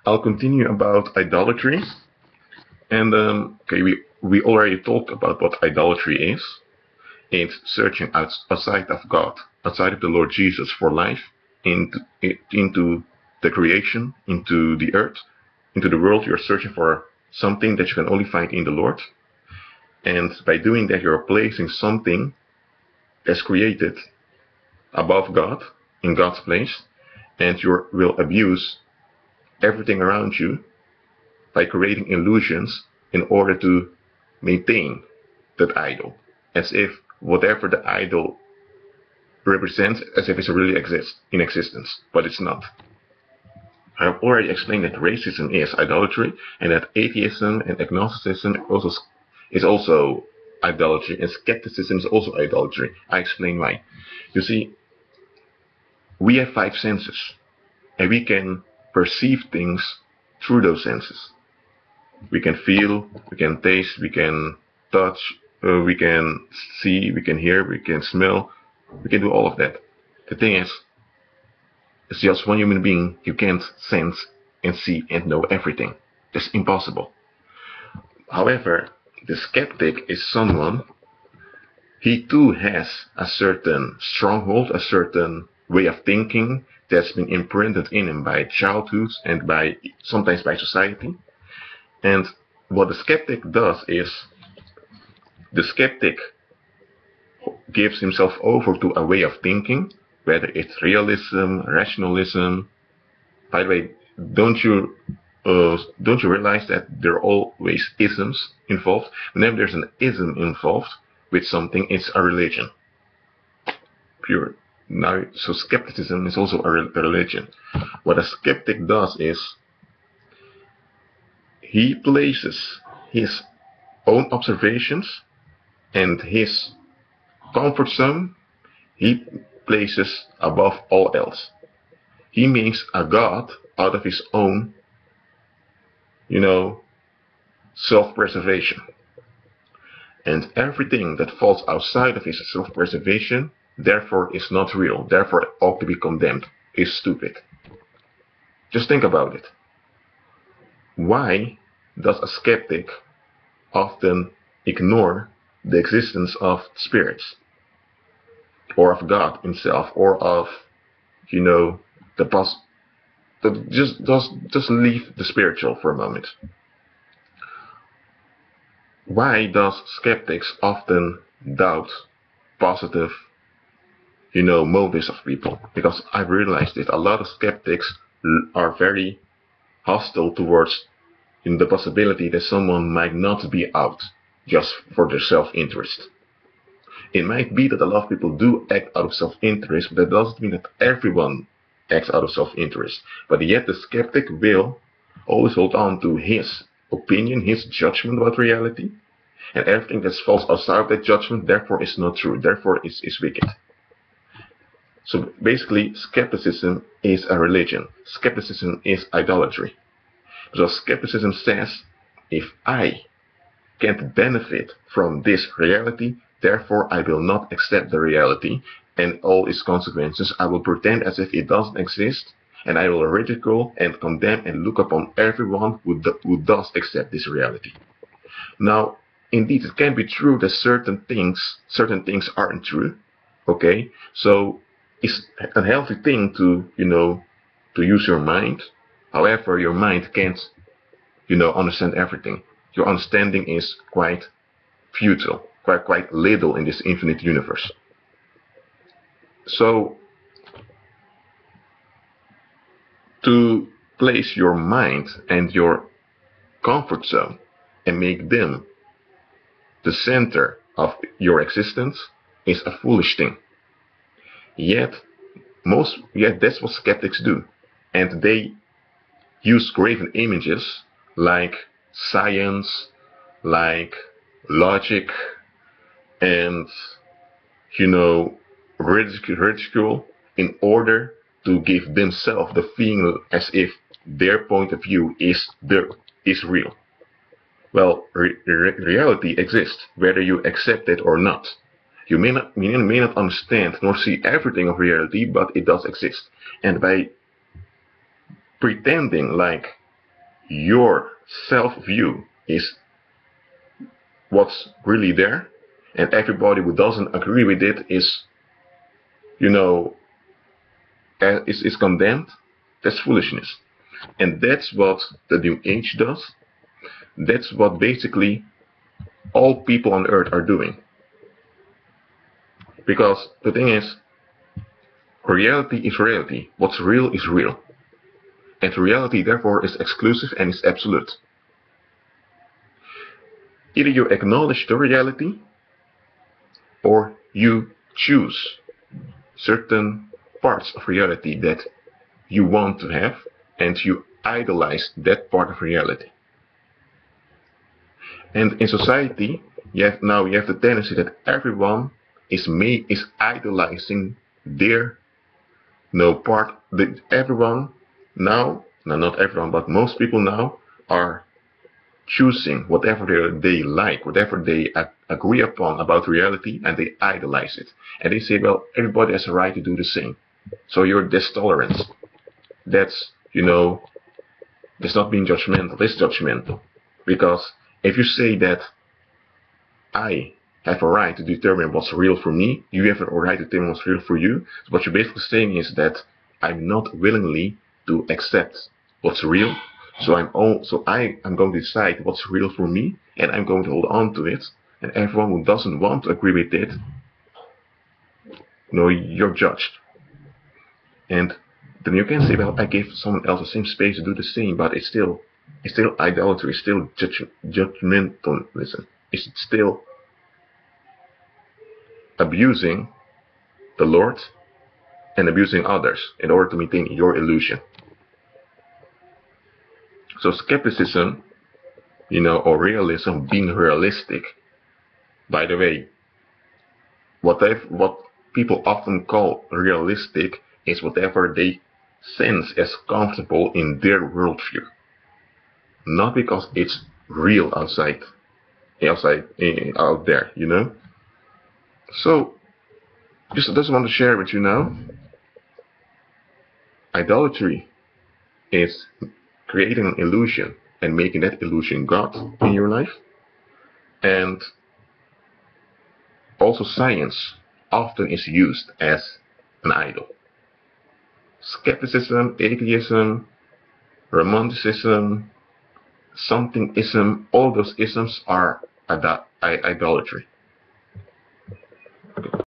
I'll continue about idolatry. And okay, we already talked about what idolatry is. It's searching outside of God, outside of the Lord Jesus for life, into the creation, into the earth, into the world. You're searching for something that you can only find in the Lord. And by doing that, you're placing something that's created above God, in God's place, and you will abuse everything around you by creating illusions in order to maintain that idol, as if whatever the idol represents, as if it really exists in existence, but it's not. I have already explained that racism is idolatry, and that atheism and agnosticism is also idolatry, and skepticism is also idolatry. I explain why. You see, we have five senses, and we can perceive things through those senses. We can feel, we can taste, we can touch, we can see, we can hear, we can smell, we can do all of that. The thing is, it's just one human being. You can't sense and see and know everything. That's impossible. However, the skeptic is someone, he too has a certain stronghold, a certain way of thinking that's been imprinted in him by childhood and sometimes by society. And what the skeptic does is, the skeptic gives himself over to a way of thinking, whether it's realism, rationalism. By the way, don't you realize that there are always isms involved? Whenever there's an ism involved with something, it's a religion. Pure. Now, so skepticism is also a religion. What a skeptic does is, he places his own observations and his comfort zone, he places above all else. He makes a god out of his own, self-preservation. And everything that falls outside of his self-preservation, therefore is not real, therefore ought to be condemned, is stupid. Just think about it. Why does a skeptic often ignore the existence of spirits, or of God himself, or of, just leave the spiritual for a moment? Why does skeptics often doubt positive, motives of people? Because I've realized that a lot of skeptics are very hostile towards the possibility that someone might not be out just for their self-interest. It might be that a lot of people do act out of self-interest, but that doesn't mean that everyone acts out of self-interest. But yet the skeptic will always hold on to his opinion, his judgment about reality, and everything that falls outside of that judgment, therefore, is not true, therefore is wicked. So basically, skepticism is a religion. Skepticism is idolatry. Because skepticism says, if I can't benefit from this reality, therefore I will not accept the reality and all its consequences. I will pretend as if it doesn't exist, and I will ridicule and condemn and look upon everyone who does accept this reality. Now, indeed, it can be true that certain things aren't true. Okay, so it's a healthy thing to use your mind. However, your mind can't understand everything. Your understanding is quite futile, quite little in this infinite universe. So, to place your mind and your comfort zone and make them the center of your existence is a foolish thing. Yet that's what skeptics do. And they use graven images like science, like logic, and ridicule in order to give themselves the feeling as if their point of view is real. Well, reality exists, whether you accept it or not. You may not understand nor see everything of reality, but it does exist. And by pretending like your self-view is what's really there, and everybody who doesn't agree with it is, you know, is condemned. That's foolishness. And that's what the New Age does. That's what basically all people on earth are doing. Because the thing is, reality is reality. What's real is real. And reality, therefore, is exclusive and is absolute. Either you acknowledge the reality, or you choose certain parts of reality that you want to have, and you idolize that part of reality. And in society, you have the tendency that everyone is idolizing their part. That everyone now, no, not everyone, but most people now are choosing whatever they like, whatever they agree upon about reality, and they idolize it. And they say, well, everybody has a right to do the same. So you're distolerant. That's, that's not being judgmental, it's judgmental. Because if you say that I have a right to determine what's real for me, you have a right to determine what's real for you, so what you're basically saying is that I'm not willingly to accept what's real, so I'm going to decide what's real for me, and I'm going to hold on to it, and everyone who doesn't want to agree with it, you're judged. And then you can say, well, I gave someone else the same space to do the same, but it's still idolatry, it's still judgmentalism. It's still abusing the Lord and abusing others in order to maintain your illusion. So skepticism, or realism, being realistic. By the way, what people often call realistic is whatever they sense as comfortable in their worldview. Not because it's real out there, So, just want to share with you now. Idolatry is creating an illusion and making that illusion God in your life. And also science often is used as an idol. Skepticism, atheism, romanticism, somethingism, all those isms are idolatry.